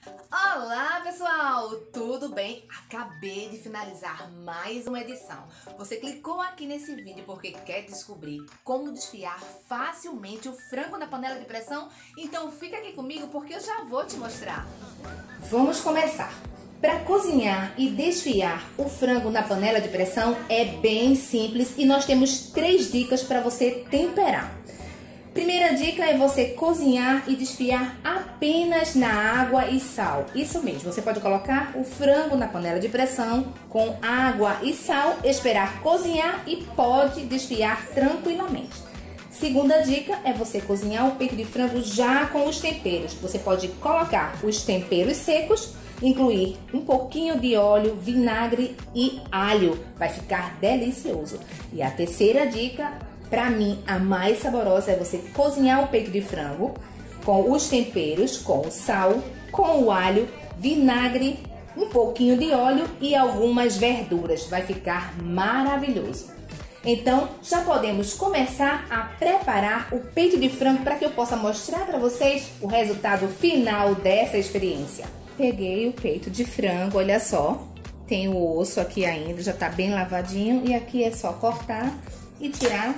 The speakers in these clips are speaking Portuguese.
Olá pessoal, tudo bem? Acabei de finalizar mais uma edição. Você clicou aqui nesse vídeo porque quer descobrir como desfiar facilmente o frango na panela de pressão? Então fica aqui comigo porque eu já vou te mostrar. Vamos começar. Para cozinhar e desfiar o frango na panela de pressão é bem simples e nós temos 3 dicas para você temperar. Primeira dica é você cozinhar e desfiar apenas na água e sal. Isso mesmo, você pode colocar o frango na panela de pressão com água e sal, esperar cozinhar e pode desfiar tranquilamente. Segunda dica é você cozinhar o peito de frango já com os temperos. Você pode colocar os temperos secos, incluir um pouquinho de óleo, vinagre e alho. Vai ficar delicioso. E a terceira dica, para mim, a mais saborosa é você cozinhar o peito de frango com os temperos, com o sal, com o alho, vinagre, um pouquinho de óleo e algumas verduras. Vai ficar maravilhoso. Então, já podemos começar a preparar o peito de frango para que eu possa mostrar para vocês o resultado final dessa experiência. Peguei o peito de frango, olha só, tem o osso aqui ainda, já tá bem lavadinho e aqui é só cortar e tirar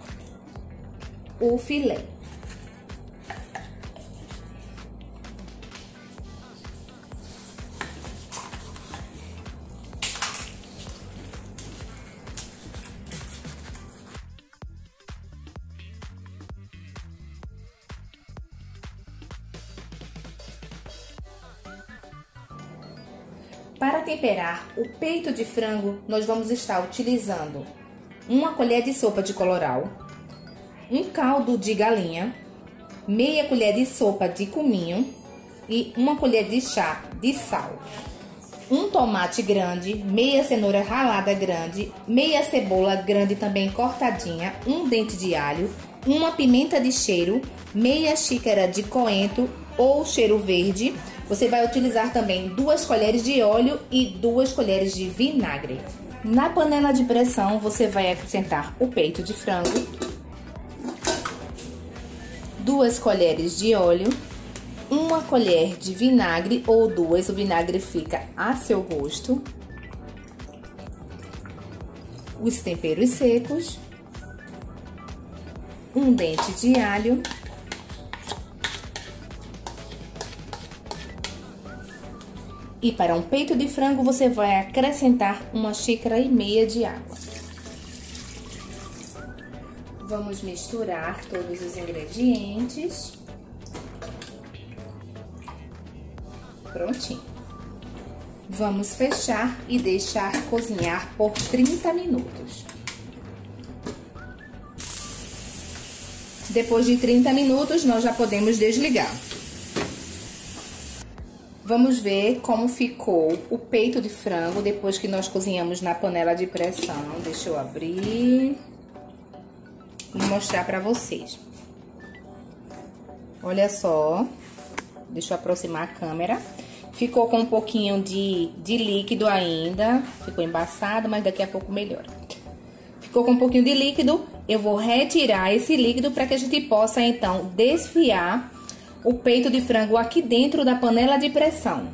o filé. Para temperar o peito de frango, nós vamos estar utilizando uma colher de sopa de colorau, um caldo de galinha, meia colher de sopa de cominho e uma colher de chá de sal. Um tomate grande, meia cenoura ralada grande, meia cebola grande também cortadinha, um dente de alho, uma pimenta de cheiro, meia xícara de coentro ou cheiro verde. Você vai utilizar também 2 colheres de óleo e 2 colheres de vinagre. Na panela de pressão, você vai acrescentar o peito de frango, 2 colheres de óleo, 1 colher de vinagre ou 2, o vinagre fica a seu gosto, os temperos secos, um dente de alho, e para um peito de frango você vai acrescentar 1,5 xícaras de água. Vamos misturar todos os ingredientes. Prontinho. Vamos fechar e deixar cozinhar por 30 minutos. Depois de 30 minutos, nós já podemos desligar. Vamos ver como ficou o peito de frango depois que nós cozinhamos na panela de pressão. Deixa eu abrir e mostrar pra vocês. Olha só, deixa eu aproximar a câmera. Ficou com um pouquinho de líquido ainda, ficou embaçado, mas daqui a pouco melhora. Ficou com um pouquinho de líquido, eu vou retirar esse líquido para que a gente possa então desfiar o peito de frango aqui dentro da panela de pressão.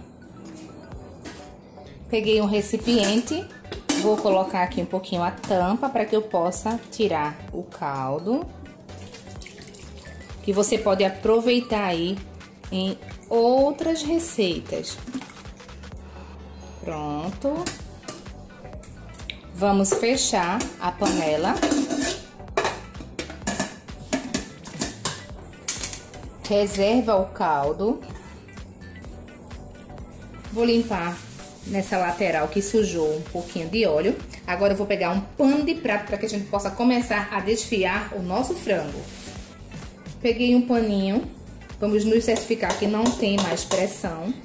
Peguei um recipiente, vou colocar aqui um pouquinho a tampa para que eu possa tirar o caldo, que você pode aproveitar aí em outras receitas. Pronto. Vamos fechar a panela. Reserva o caldo. Vou limpar nessa lateral que sujou um pouquinho de óleo. Agora eu vou pegar um pano de prato para que a gente possa começar a desfiar o nosso frango. Peguei um paninho. Vamos nos certificar que não tem mais pressão.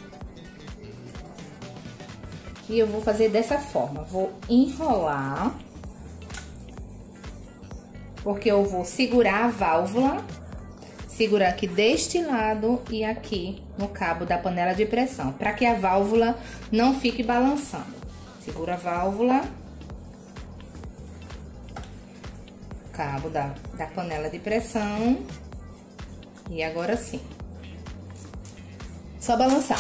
E eu vou fazer dessa forma. Vou enrolar. Porque eu vou segurar a válvula. Segurar aqui deste lado e aqui no cabo da panela de pressão, para que a válvula não fique balançando. Segura a válvula, cabo da panela de pressão e agora sim. Só balançar.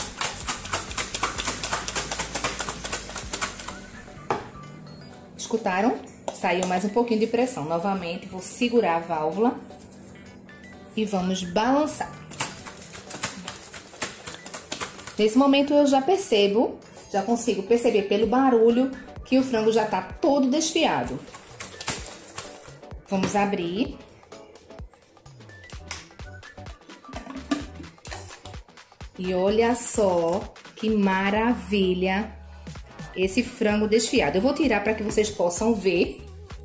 Escutaram? Saiu mais um pouquinho de pressão. Novamente, vou segurar a válvula e vamos balançar. Nesse momento eu já percebo, já consigo perceber pelo barulho que o frango já tá todo desfiado. Vamos abrir. E olha só que maravilha esse frango desfiado. Eu vou tirar para que vocês possam ver.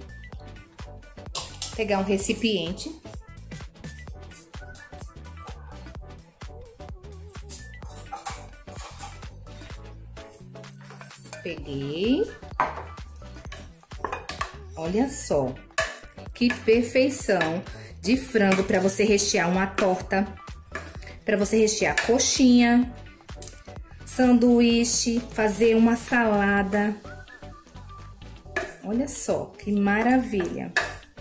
Pegar um recipiente. Peguei. Olha só que perfeição de frango para você rechear uma torta, para você rechear coxinha, sanduíche, fazer uma salada. Olha só que maravilha.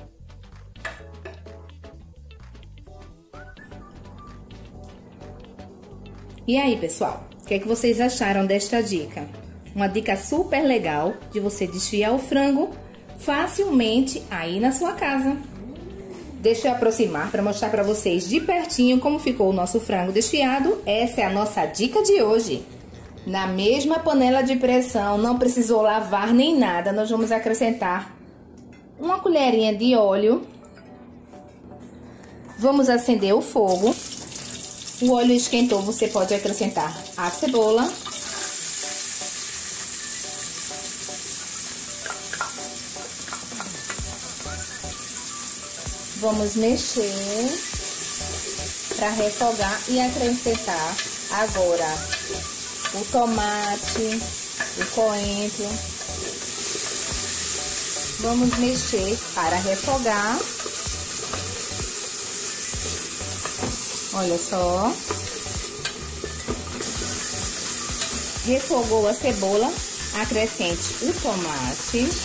E aí, pessoal, o que é que vocês acharam desta dica? Uma dica super legal de você desfiar o frango facilmente aí na sua casa. Deixa eu aproximar para mostrar para vocês de pertinho como ficou o nosso frango desfiado. Essa é a nossa dica de hoje. Na mesma panela de pressão, não precisou lavar nem nada, nós vamos acrescentar uma colherinha de óleo. Vamos acender o fogo. O óleo esquentou, você pode acrescentar a cebola. Vamos mexer para refogar e acrescentar agora o tomate, o coentro. Vamos mexer para refogar. Olha só. Refogou a cebola, acrescente o tomate.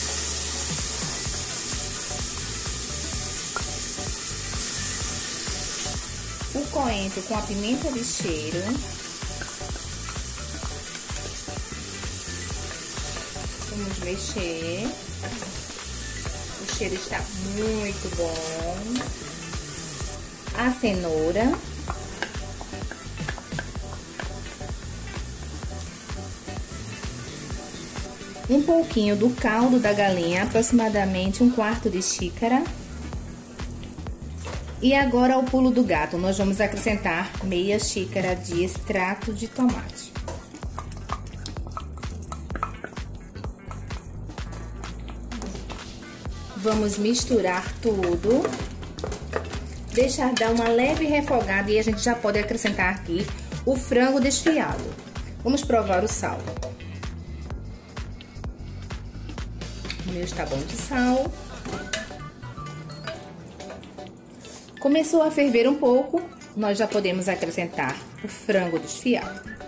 O coentro com a pimenta de cheiro. Vamos mexer. O cheiro está muito bom. A cenoura. Um pouquinho do caldo da galinha, aproximadamente 1/4 de xícara. E agora o pulo do gato, nós vamos acrescentar meia xícara de extrato de tomate. Vamos misturar tudo. Deixar dar uma leve refogada e a gente já pode acrescentar aqui o frango desfiado. Vamos provar o sal. O meu está bom de sal. Começou a ferver um pouco, nós já podemos acrescentar o frango desfiado.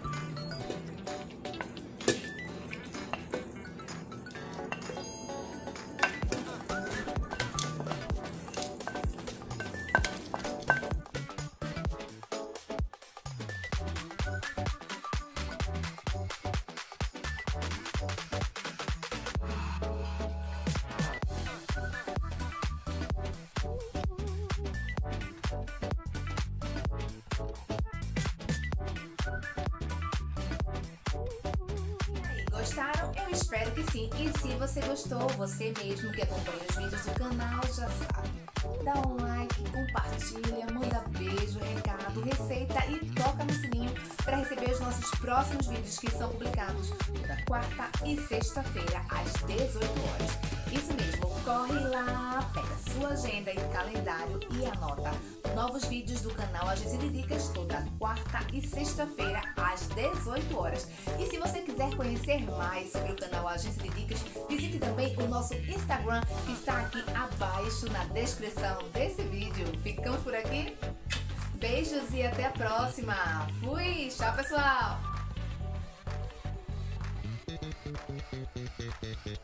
Gostaram? Eu espero que sim. E se você gostou, você mesmo que acompanha os vídeos do canal já sabe. Dá um like, compartilha, manda beijo, recado, receita e toca no sininho para receber os nossos próximos vídeos que são publicados toda quarta e sexta-feira às 18 horas. Isso mesmo, corre lá, pega sua agenda e calendário e anota novos vídeos do canal Agência de Dicas toda quarta e sexta-feira às 18 horas. E se você quiser conhecer mais sobre o canal Agência de Dicas, visite também o nosso Instagram que está aqui abaixo na descrição desse vídeo. Ficamos por aqui? Beijos e até a próxima! Fui! Tchau, pessoal!